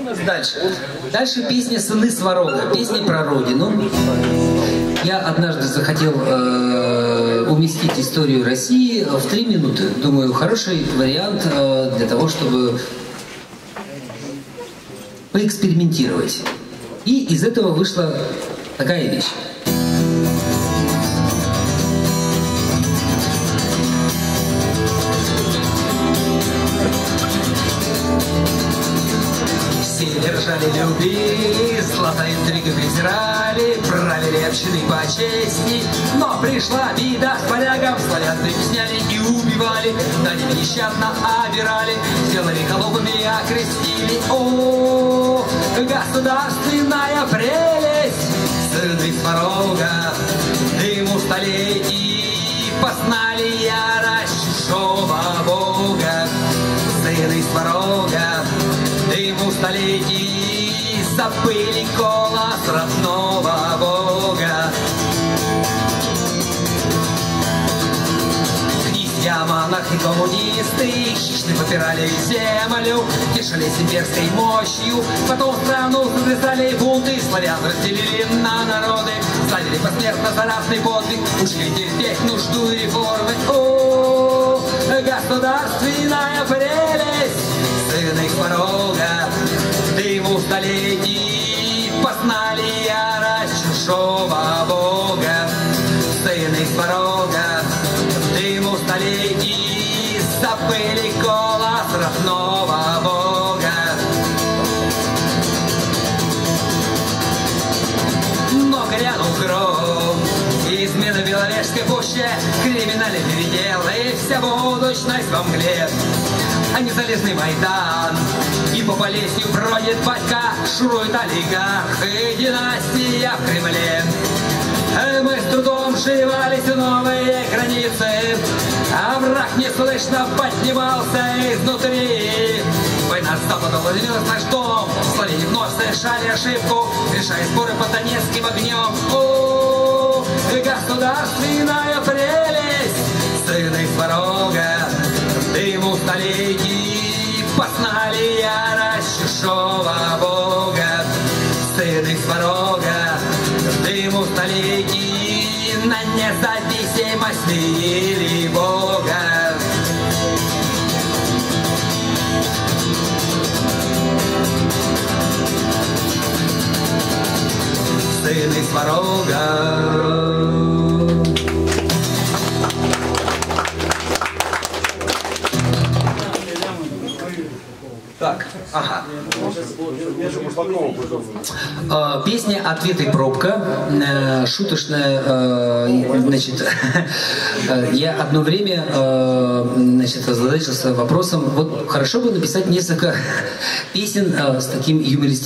Дальше. Дальше песня «Сыны Сварога», песня про родину. Я однажды захотел уместить историю России в 3 минуты. Думаю, хороший вариант для того, чтобы поэкспериментировать. И из этого вышла такая вещь. Держали, любили, золотая интрига презирали, правили общины по чести. Но пришла беда с полягом, славян притесняли и убивали, над нещадно обирали, сделали холопами, окрестили. О, государственная прелесть, сыны Сварога, дыму столетий познали ярость чужого бога. Сыны Сварога, дыму столетий забыли голос родного бога. Князья, монахи, коммунисты хищно попирали землю, тешились имперской мощью, потом страну сотрясали бунты, славян разделили на народы, ставили посмертно за разный подвиг, ушли терпеть нужду и реформы. О, государственная прелесть, сыны Сварога, дыму столетий познали ярость чужого бога. Сыны Сварога, дыму столетий забыли голос родного бога. Но грянул гром, измена в Беловежской пуще, криминальный передел, и вся будущность во мгле. А незалежный Майдан, и по Полесью бродит батька, шурует олигарх и династия в Кремле. Мы с трудом вшивались в новые границы, а враг неслышно поднимался изнутри. Война с запада владелилась наш дом, славяне вновь совершали ошибку, решая споры под Донецким огнем. О, государственная прелесть, сыны Сварога, дыму столетий познали ярость чужого бога. Сыны Сварога, дыму столетий на независимость мили бога. Сыны Сварога. Так, ага. Песня «Ответ и пробка». Шуточная, значит, я одно время, значит, озадачился вопросом, вот хорошо бы написать несколько песен с таким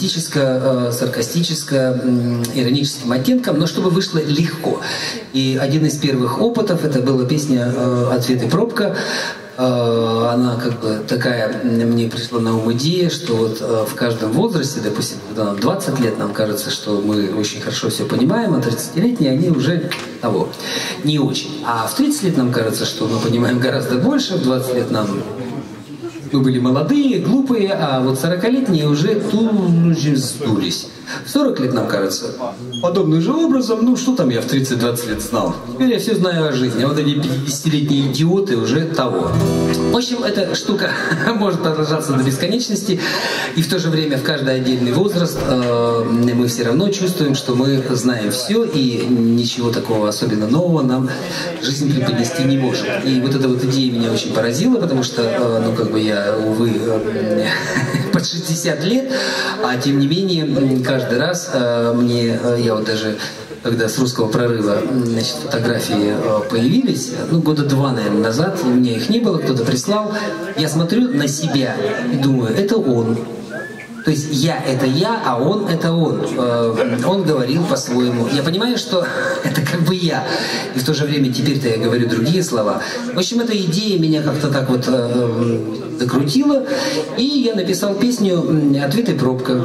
юмористическо-саркастическо-ироническим оттенком, но чтобы вышло легко. И один из первых опытов, это была песня «Ответ и пробка». Она как бы такая, мне пришла на ум идея, что вот в каждом возрасте, допустим, когда нам 20 лет, нам кажется, что мы очень хорошо все понимаем, а 30-летние они уже того, не очень. А в 30 лет нам кажется, что мы понимаем гораздо больше, в 20 лет мы были молодые, глупые, а вот 40-летние уже сдулись. В 40 лет нам кажется подобным же образом, ну что там я в 30-20 лет знал. Теперь я все знаю о жизни, а вот эти 50-летние идиоты уже того. В общем, эта штука может продолжаться до бесконечности, и в то же время в каждый отдельный возраст мы все равно чувствуем, что мы знаем все, и ничего такого особенно нового нам жизнь преподнести не может. И вот эта вот идея меня очень поразила, потому что, ну как бы я, увы, под 60 лет, а тем не менее, каждый раз я вот даже, когда с русского прорыва, значит, фотографии появились, ну, года 2, наверное, назад, у меня их не было, кто-то прислал, я смотрю на себя и думаю, это он. То есть я — это я, а он — это он. Он говорил по-своему. Я понимаю, что это как бы я. И в то же время теперь-то я говорю другие слова. В общем, эта идея меня как-то так вот закрутила. И я написал песню «Ответ и пробка».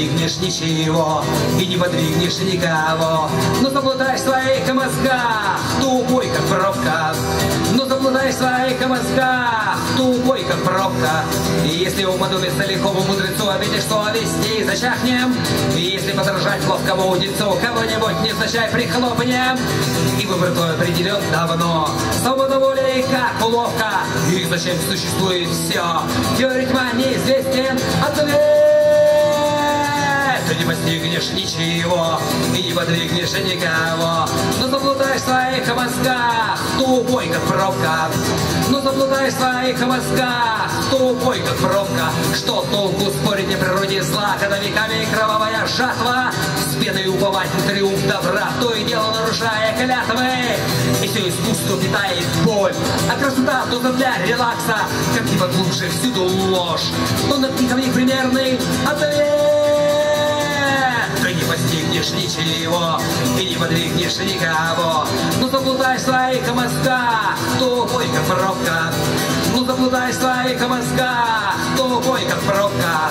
достигнешь ничего и не подвигнешь никого. Но заблудаешь в своих мозгах, тупой как пробка. Но заблудаешь в своих мозгах, тупой как пробка. И если уподобиться лихому мудрецу, обидишь совесть и зачахнем. И если подражать ловкому удильцу, кого-нибудь невзначай прихлопнем. И выбор твой определен давно, свобода воли как уловка. И зачем существует все? Теория тьма неизвестен ответ. Ты не постигнешь ничего и не подвигнешь никого. Но заблудаешь в своих мозгах, тупой как пробка. Но заблудаешь в своих мозгах, тупой как пробка. Что толку спорить о природе зла, когда веками кровавая жатва? С пеной уповать на триумф добра, то и дело нарушая клятвы. И все искусство питает боль, а красота только для релакса. Как ни подглубже всюду ложь, но над них примерный ответ. Ты не постигнешь ничего и не подвигнешь никого. Ну заблудай в своих мозгах, тупой как пробка. Ну заблудай в своих мозгах, тупой как пробка.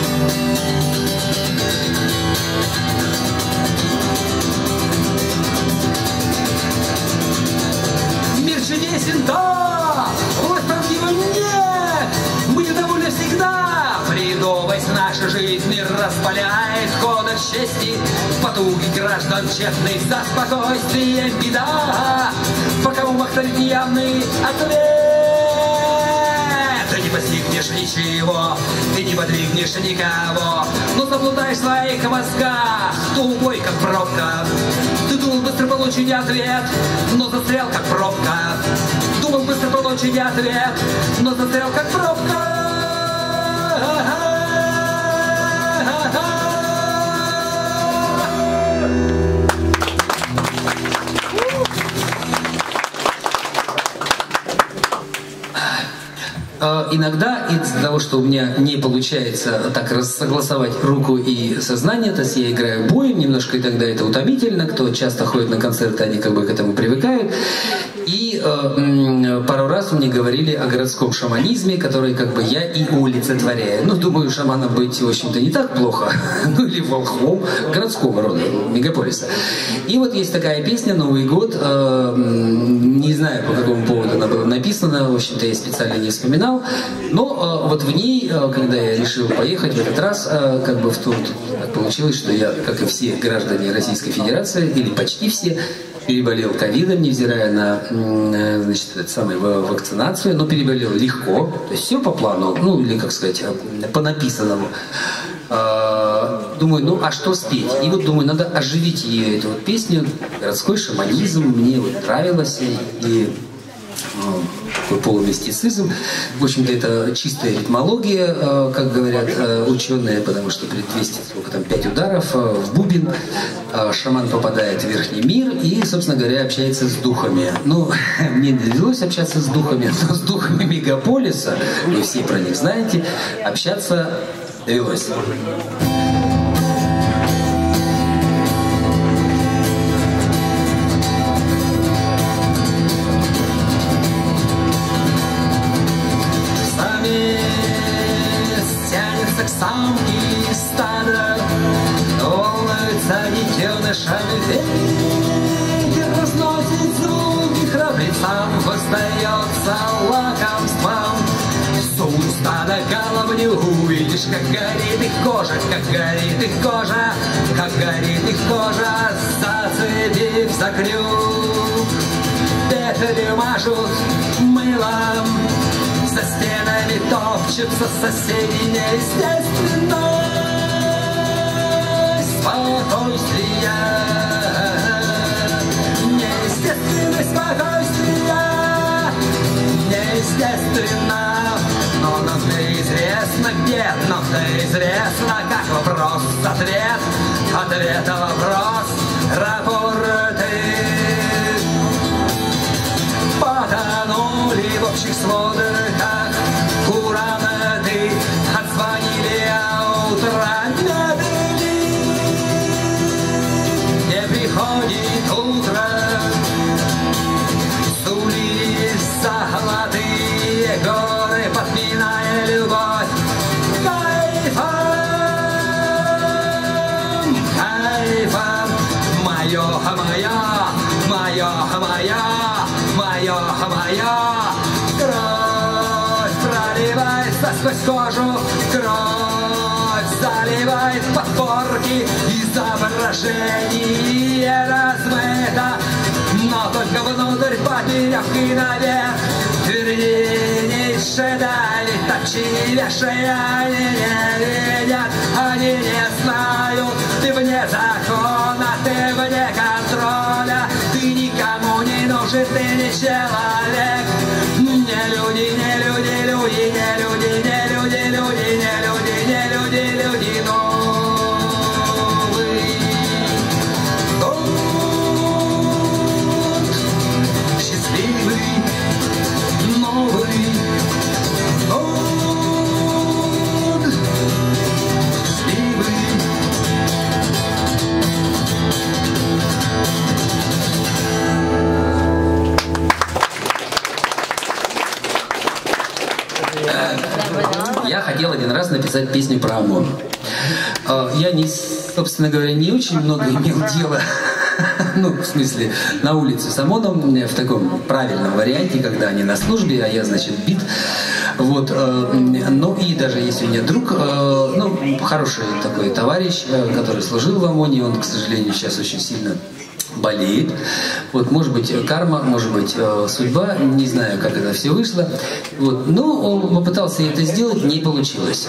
Мир чудесен, да, вот правдиво нет. Мы недовольны всегда. Бредовость наша жизнь мир распаляет хода чести. Потуги граждан тщетных за спокойствие беда. Пока умах царит неявный ответ. Ты не постигнешь ничего, ты не подвигнешь никого. Но заблудаешь в своих мозгах, тупой как пробка. Ты думал быстро получить ответ, но застрял как пробка. Думал быстро получить ответ, но застрял как пробка. Иногда из-за того, что у меня не получается так согласовать руку и сознание, то есть я играю боем немножко, и тогда это утомительно. Кто часто ходит на концерты, они как бы к этому привыкают. И пару раз мне говорили о городском шаманизме, который как бы я и олицетворяю. Ну, думаю, шаманом быть, в общем-то, не так плохо. Ну, или волхвом городского рода, мегаполиса. И вот есть такая песня «Новый год». Не знаю, по какому поводу она была написана. В общем-то, я специально не вспоминал. Но вот в ней, когда я решил поехать в этот раз, как бы в том так получилось, что я, как и все граждане Российской Федерации, или почти все, переболел ковидом, невзирая на, значит, эту самую вакцинацию, но переболел легко, то есть все по плану, ну или, как сказать, по написанному. Думаю, ну а что спеть? И вот думаю, надо оживить ее, эту вот песню, городской шаманизм, мне вот нравилось, и такой полумистицизм. В общем-то, это чистая ритмология, как говорят ученые, потому что при 205 ударов в бубен шаман попадает в верхний мир и, собственно говоря, общается с духами. Ну, мне не довелось общаться с духами, но с духами мегаполиса, вы все про них знаете, общаться довелось. Самки стада волнуются детенышами, ветер разносит звуки, храбрецам воздается лакомством. Суд стада головню, увидишь, как горит их кожа, как горит их кожа, как горит их кожа, зацепив за крюк. Петли мажут мылом, за стенами топчутся соседи, неестественно спокойствие, неестественное спокойствие, неестественно, но нам известно где, нам известно как вопрос-ответ, ответ-вопрос, рапорты потонули в общих сводах. Куранты отзвонили, а утро не приходит утро. Сулились золотые горы, подминая любовь кайфа. моя, моя, моя. Кровь проливается сквозь кожу, кровь заливает подпорки, изображение размыто, но только внутрь, поперек и наверх. Вернейшие дали, точнейшие они не видят, они не знают. Ты вне закона, ты вне контроля, ты никому не нужен, ты не человек. Не люди, не люди, люди, не люди, не люди, люди, не люди, не люди, люди, новый. Год счастливый, новый год счастливый. Я хотел один раз написать песню про ОМОН. Я, собственно говоря, не очень много имел дела, ну, в смысле, на улице с ОМОНом, в таком правильном варианте, когда они на службе, а я, значит, бит. Вот, ну и даже есть у меня друг, ну, хороший такой товарищ, который служил в ОМОНе, он, к сожалению, сейчас очень сильно болеет. Вот, может быть, карма, может быть, судьба, не знаю, как это все вышло. Вот, но он попытался это сделать, не получилось.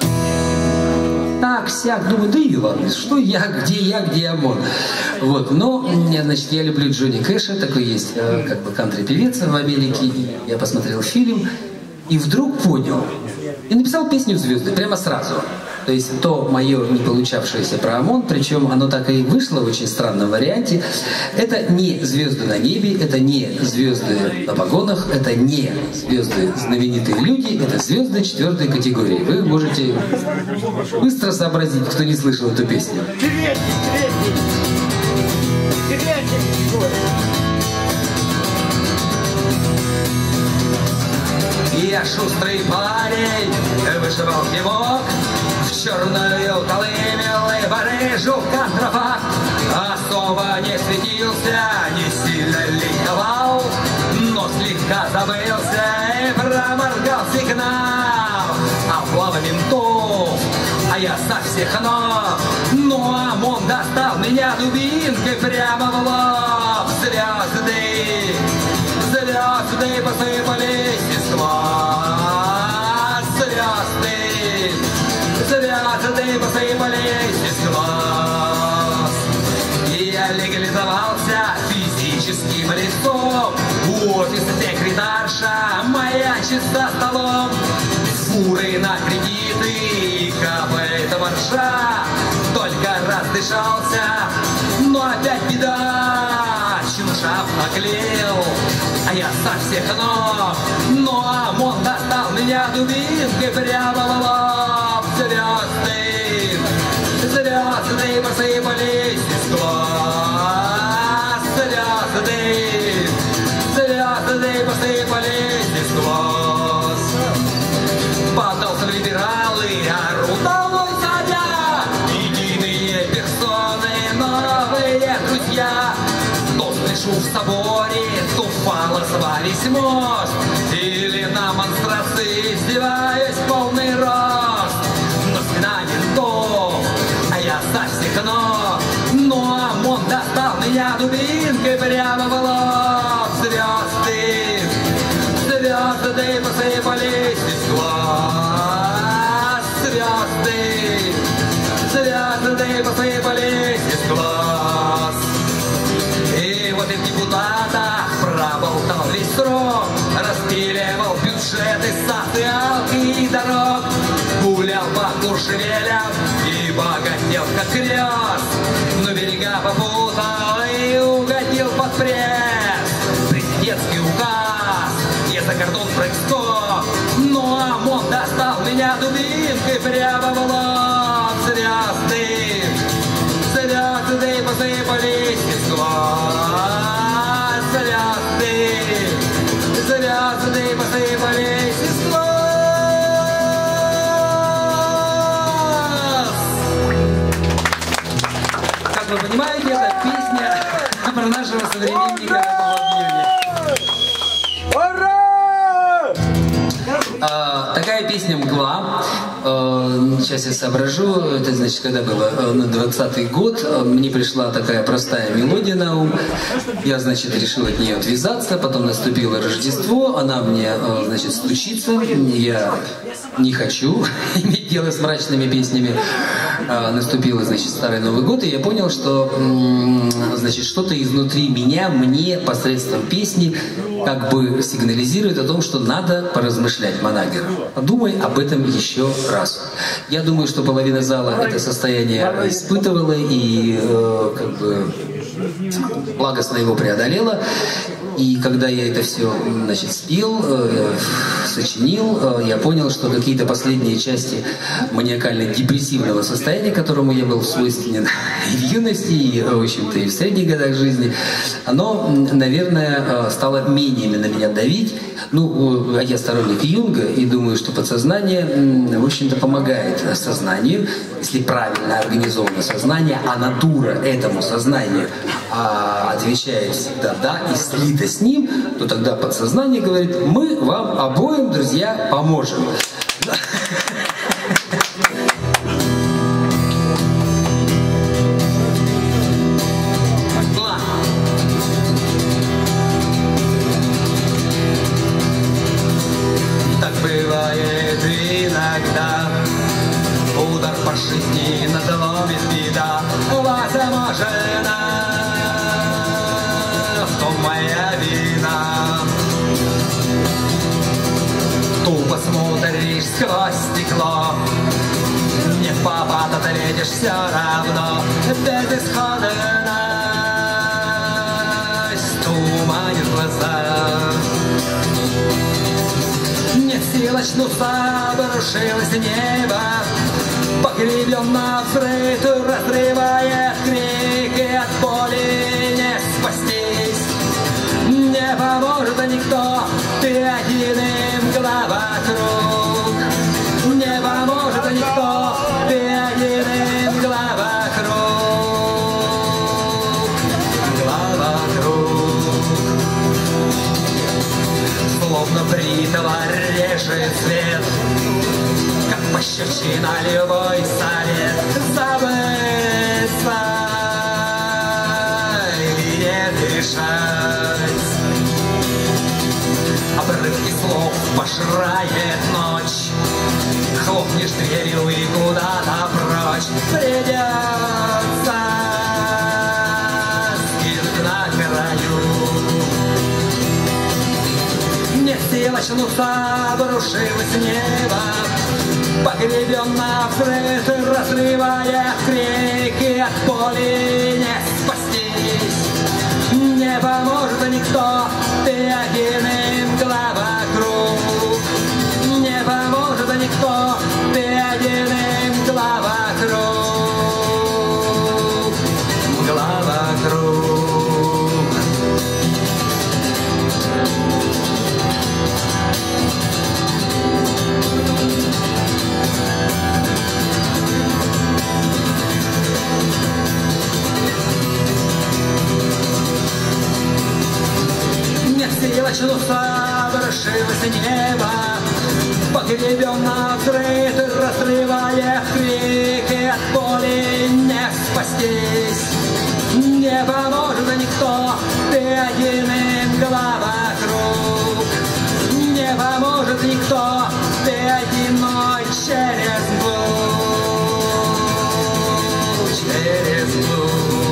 Так, сяк, думаю, да и ладно, что я, где ОМОН. Вот, но, значит, я люблю Джонни Кэша, такой есть, как бы, кантри-певец в Америке. Я посмотрел фильм и вдруг понял. И написал песню «Звезды» прямо сразу. То есть то мое не получавшееся про ОМОН, причем оно так и вышло в очень странном варианте. Это не звезды на небе, это не звезды на погонах, это не звезды знаменитые люди, это звезды 4-й категории. Вы можете быстро сообразить, кто не слышал эту песню. Я шустрый парень, вышивал кивок, в черную колымел и барыжу контрафакт. Особо не светился, не сильно ликовал, но слегка забылся и проморгал сигнал. Облава ментов, а я со всех ног, ну ОМОН достал меня дубинкой прямо в лоб. Звезды, звезды посыпались из глаз, звезды, звезды посыпались из глаз. И я легализовался физическим лицом, офис секретарша маячит за столом, фуры на кредиты и капает марша. Только раз дышался, но опять беда, чушап наклеил, а я со всех ног, но ОМОН достал меня дубинкой прямо в лоб. Звезды, звезды посыпались из глаз, звезды, звезды посыпались из глаз. Подался в либералы, орудовой садя, единые персоны, новые друзья. То слышу в соборе, то фалосвались мост, или на монстрации издеваюсь полный рост. Но спина ментов, а я со всех ног, но ОМОН достал меня дубинкой прямо в лоб. Звезды, звезды посыпались из глаз, звезды, звезды посыпались из глаз. И вот и в депутатах проболтал весь срок, распиливал бюджеты социалки и дорог, гулял по Куршевелям и богател как крест, но берега попутал и угодил под пресс. Президентский указ, я за кордон прыг-скок, но ОМОН достал меня дубинкой прямо в лоб. Звезды, звезды посыпались из глаз, звезды, звезды посыпались из глаз. Как вы понимаете, это песня про нашего современника. песня «Мгла». Сейчас я соображу. Это значит, когда было на 20-й год, мне пришла такая простая мелодия на ум. Я, значит, решил от нее отвязаться. Потом наступило Рождество. Она мне, значит, стучится. Я не хочу иметь дело с мрачными песнями. Наступило, значит, Старый Новый год, и я понял, что, значит, что-то изнутри меня, мне посредством песни как бы сигнализирует о том, что надо поразмышлять, Манагер. Подумай об этом еще раз. Я думаю, что половина зала это состояние испытывала и как бы благостно его преодолела. И когда я это все, значит, спел, сочинил, я понял, что какие-то последние части маниакально-депрессивного состояния, которому я был свойственен и в юности, и, в общем-то, и в средних годах жизни, оно, наверное, стало менее на меня давить. Ну, я сторонник Юнга и думаю, что подсознание, в общем-то, помогает сознанию, если правильно организовано сознание, а натура этому сознанию отвечает всегда «да» и слито с ним, то тогда подсознание говорит: мы вам обоим, друзья, поможем. Так бывает иногда, удар по жизни надломит беда. Возможно, в том моя вина. Тупо смотришь сквозь стекло, не в попад ответишь все равно. Безысходность туманит глаза. Нет сил очнуться, обрушилось небо, погребен на взрыв, разрывает крики, от боли не спастись. Не поможет никто, ты один и мгла вокруг. Не поможет никто, ты один и мгла вокруг. Мгла вокруг. Словно бритва режет свет, как пощечина любой совет. Забыться и не дышать. Обрывки слов пожирает ночь. Хлопнешь дверью и куда-то прочь. Придется скинуть на краю. Нет сил очнуться, обрушилось небо, погребен на взрыв, разрывая крики, от боли не спастись. Не поможет никто, ты один и мгла вокруг. Не поможет никто, ты один и мгла вокруг. Мгла вокруг. Сила очнуться, обрушилось небо, погребен на взрыв, разрывая крики, от боли не спастись. Не поможет никто, ты один и мгла вокруг. Не поможет никто, ты один, но через мглу, через мглу.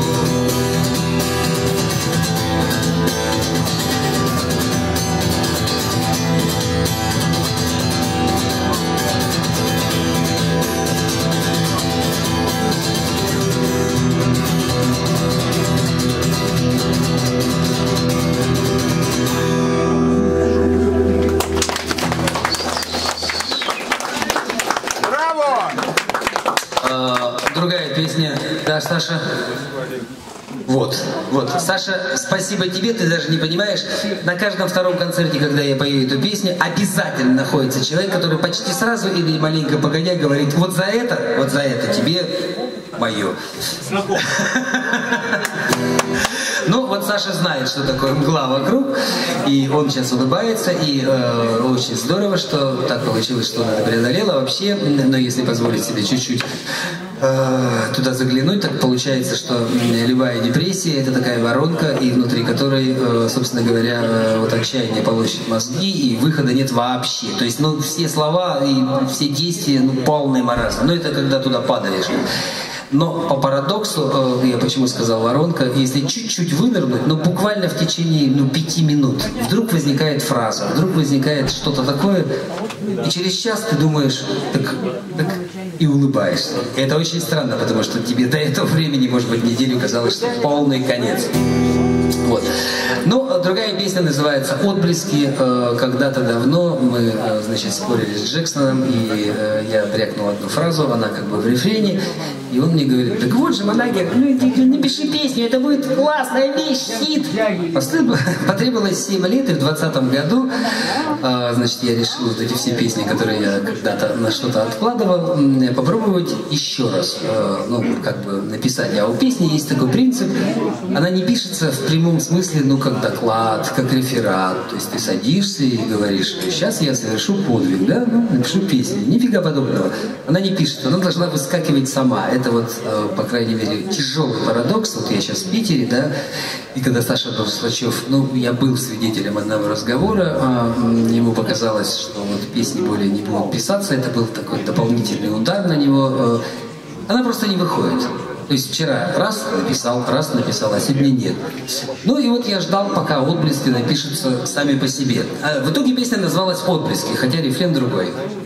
Другая песня. Да, Саша? Вот. Саша, спасибо тебе, ты даже не понимаешь. На каждом втором концерте, когда я пою эту песню, обязательно находится человек, который почти сразу или маленько погодя говорит: вот за это тебе мое. Ну, вот Саша знает, что такое мгла вокруг, и он сейчас улыбается, и очень здорово, что так получилось, что он это преодолела. Вообще, но если позволить себе чуть-чуть туда заглянуть, так получается, что любая депрессия — это такая воронка, и внутри которой, собственно говоря, вот отчаяние полощет мозги, и выхода нет вообще. То есть, ну, все слова и все действия, ну, полный маразм. Но это когда туда падаешь. Но по парадоксу, я почему сказал воронка, если чуть-чуть вынырнуть, ну буквально в течение 5 минут, вдруг возникает фраза, вдруг возникает что-то такое, и через час ты думаешь, так и улыбаешься. И это очень странно, потому что тебе до этого времени, может быть, неделю казалось, что полный конец. Вот. Ну, другая песня называется «Отблески». Когда-то давно мы, значит, спорили с Джексоном, и я брякнул одну фразу, она как бы в рефрене, и он мне говорит: так вот же, Манагер, ну напиши песню, это будет классная вещь, хит. Потребовалось 7 лет, и в 2020 году, значит, я решил вот эти все песни, которые я когда-то на что-то откладывал, попробовать еще раз, ну, как бы написать. А у песни есть такой принцип, она не пишется в прямом смысле, ну, как доклад, как реферат. То есть ты садишься и говоришь: сейчас я совершу подвиг, да, ну, напишу песню. Нифига подобного. Она не пишет, она должна выскакивать сама. Это вот, по крайней мере, тяжелый парадокс. Вот я сейчас в Питере, да, и когда Саша был Слачев, ну, я был свидетелем одного разговора, ему показалось, что вот песни более не будут писаться, это был такой дополнительный удар на него. Она просто не выходит. То есть вчера раз написал, а сегодня нет. Ну и вот я ждал, пока отблески напишутся сами по себе. А в итоге песня называлась «Отблески», хотя рефрен другой.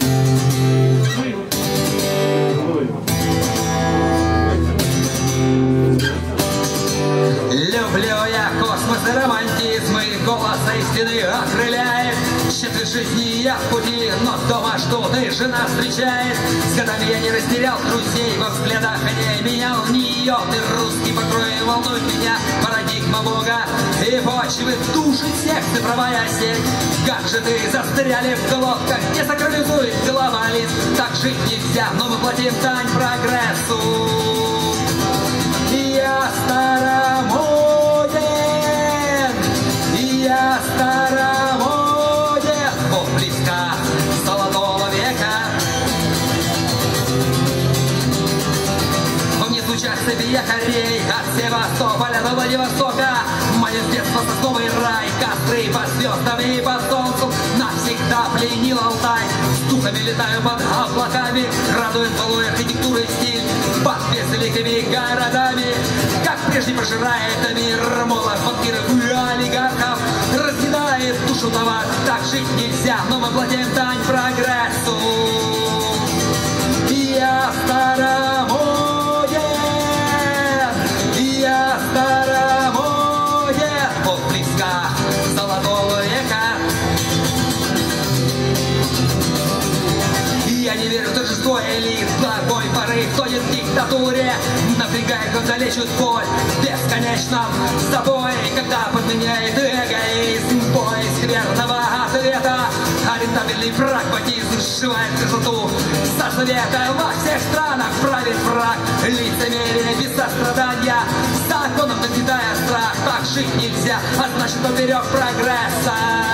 Люблю я космос и романтизм, и голос истины окрыляет. Счастливой жизни я в пути, но дома ждут, и жена встречает. С годами я не растерял друзей, во взглядах не менял ни ее. Ты русский покрой волнует меня, парадигма Бога и почвы душит всех цифровая сеть. Гаджеты застряли в головках, не сакрализует глобализм. Так жить нельзя, но мы платим дань прогрессу. Я старомоден, я старомоден, отблеска золотого века. Внизу чахнет якорей от Севастополя до Владивостока. Мое детство сосновый рай, костры под звездами и под солнцем. Навсегда пленил Алтай. С духами летаю под облаками, радует былой архитектурой стиль. Под безликими городами, как прежде пожирает мир молот банкиров и олигархов, разъедает душу товар. Так жить нельзя, но мы платим дань прогрессу. Я старомоден, я старомоден, отблеска золотого века. Я не верю в торжество элит, благой порыв тонет в диктатуре. Напрягает, когда лечит боль в бесконечном забое. Когда подменяет эгоизм поиск верного ответа, а рентабельный прагматизм сшивает красоту со света. Во всех странах правит враг, лицемерие без сострадания, законом нагнетая страх. Так жить нельзя, а значит поперек прогресса.